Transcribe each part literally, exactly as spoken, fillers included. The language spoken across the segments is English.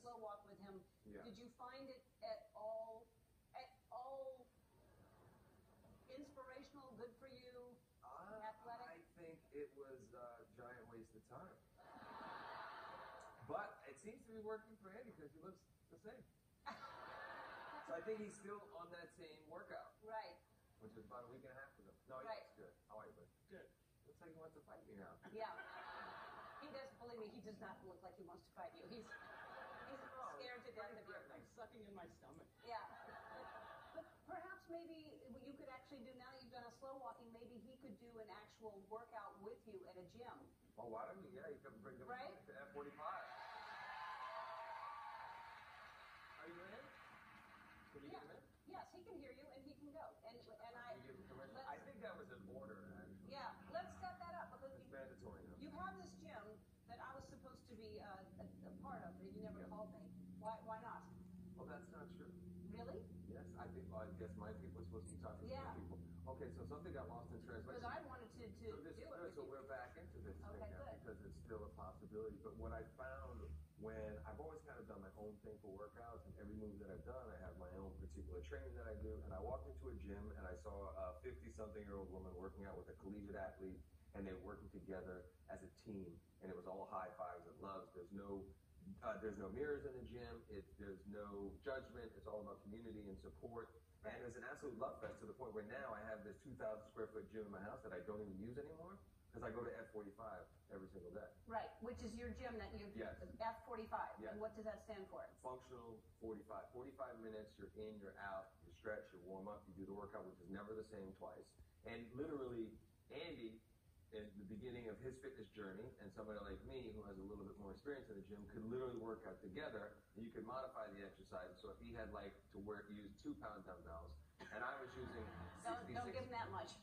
slow walk with him. Yeah. Did you find it at all, at all inspirational, good for you, uh, athletic? I think it was a giant waste of time. But it seems to be working for Andy because he looks the same. So I think he's still on that same workout. Right. Which was about a week and a half ago. No, he Right. looks good. How are you, bud? Good. Looks like he wants to fight me now. Yeah. He does, believe me, he does not look like he wants to fight you. He's he's scared to death of you. I'm sucking in my stomach. Yeah. But perhaps maybe what you could actually do, now that you've done a slow walking, maybe he could do an actual workout with you at a gym. Oh, why don't you? Yeah, you can bring him Right? to F forty-five. Are you in? Can you Yeah. get him in? Yes, he can hear you and he can go. And and I, Can you give him permission? let's- I think that was an order, actually. yeah, let's set that up because It's you, mandatory now. you have this gym that I was supposed to be uh, a, a part of, and you never Yeah. called me. Why why not? Well, that's not true. Really? Yes, I think, well, I guess my people are supposed to be talking to Yeah. my people. Okay, so something got lost in Because translation. I wanted to, to So this is do it good, with so you. we're back into this Okay, thing now good. because it's still a possibility. But what I found when I've always kind of done my own thing for workouts, and every move that I've done, I have my own particular training that I do. And I walked into a gym and I saw a fifty-something-year-old woman working out with a collegiate athlete, and they were working together as a team, and it was all high fives and loves. There's no uh, there's no mirrors in the gym. It, there's no judgment. It's all about community and support. And it was an absolute love fest to the point where now I have this two thousand square foot gym in my house that I don't even use anymore because I go to F forty-five every single day. Right, which is your gym that you, Yes. F forty-five. Yes. And what does that stand for? Functional forty-five. forty-five minutes, you're in, you're out, you stretch, you warm up, you do the workout, which is never the same twice. And literally, Andy, at the beginning of his fitness journey, and somebody like me who has a little bit more experience in the gym could literally work out together, and you could modify the exercise. So if he had like to work, use two pound dumbbells, and I was using Don't, sixty-six. don't give him that much.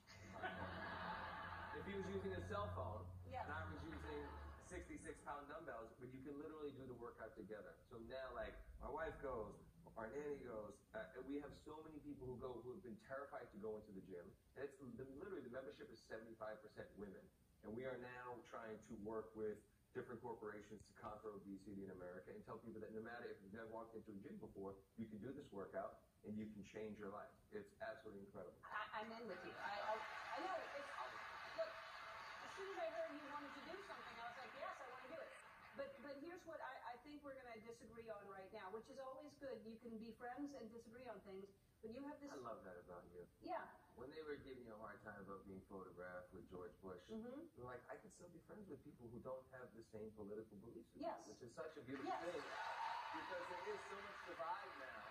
If he was using a cell phone, Yeah. and I was using sixty-six pound dumbbells, but you can literally do the workout together. So now, like, my wife goes, our nanny goes, uh, and we have so many people who go who have been terrified to go into the gym. And it's the, literally, the membership is seventy-five percent women. And we are now trying to work with different corporations to conquer obesity in America and tell people that no matter if you've never walked into a gym before, you can do this workout and you can change your life. It's absolutely incredible. I, I'm in with you. I, I, I know. It's, look, as soon as I heard you wanted to do something, I was like, yes, I want to do it. But but here's what I, I think we're going to disagree on right now, which is always good. You can be friends and disagree on things, but you have this. I love that about you. Yeah. When they were giving you a hard time about being photographed with George Bush, Mm-hmm. you're like, I can still be friends with people who don't have the same political beliefs as Yes. you, which is such a beautiful Yes. thing. Because there is so much divide now